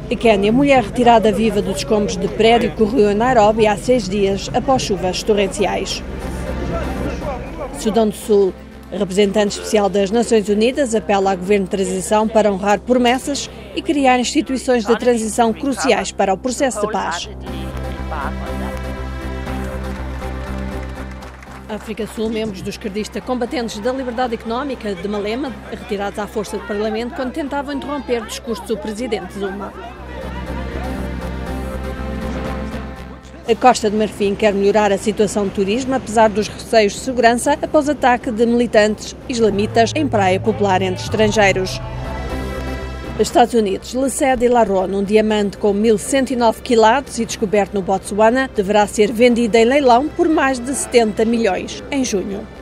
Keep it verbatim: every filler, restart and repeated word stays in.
A Quénia, mulher retirada viva dos escombros de prédio, correu em Nairobi há seis dias após chuvas torrenciais. Sudão do Sul. A representante especial das Nações Unidas apela ao governo de transição para honrar promessas e criar instituições de transição cruciais para o processo de paz. África Sul, membros dos esquerdistas combatentes da liberdade económica de Malema, retirados à força do Parlamento quando tentavam interromper o discurso do presidente Zuma. A Costa de Marfim quer melhorar a situação do turismo, apesar dos receios de segurança após ataque de militantes islamitas em praia popular entre estrangeiros. Estados Unidos, Lesedi Larron, um diamante com mil cento e nove quilates e descoberto no Botsuana, deverá ser vendido em leilão por mais de setenta milhões em junho.